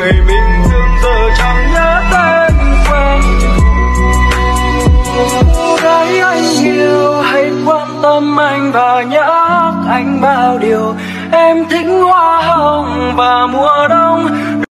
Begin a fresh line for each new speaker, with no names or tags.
người bình thường giờ chẳng nhớ tên quen thuộc. Gái anh yêu hãy quan tâm anh và nhắc anh bao điều. Em thích hoa hồng và mùa đông,